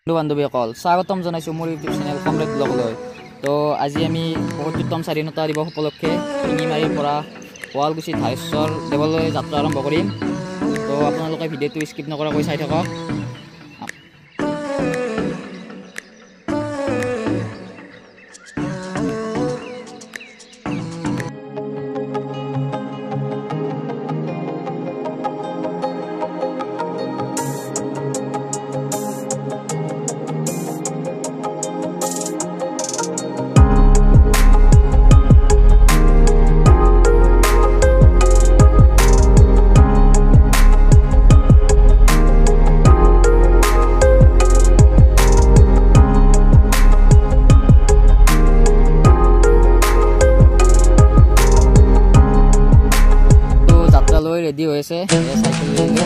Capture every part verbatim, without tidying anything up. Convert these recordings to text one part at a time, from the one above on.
বান্ধৱীসকল স্বাগতম জনাইছো মোৰ ইউটিউব চেনেল কমৰেড ব্লগলৈ। তো আজি আমি পঁয়সত্তৰতম স্বাধীনতা দিৱস উপলক্ষে শিঙিমাৰীৰ পৰা শুৱালকুছি ধাৰেশ্বৰ দেৱলৈ যাত্ৰা আৰম্ভ কৰিম। তো আপোনালোকে ভিডিঅ'টো স্কিপ নকৰাকৈ চাই থাকক। ৰেডি হৈছে সাইকেল লৈ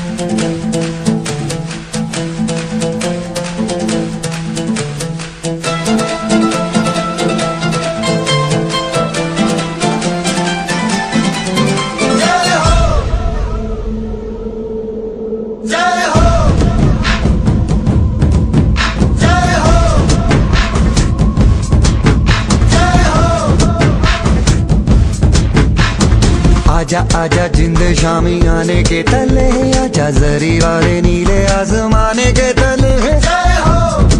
आजा आजा जिंद शामी आने के तले, आजा जरी वाले नीले आसमाने के तले। जय हो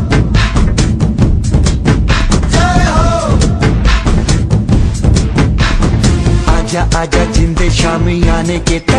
जय हो आजा आजा जिंद शामी आने के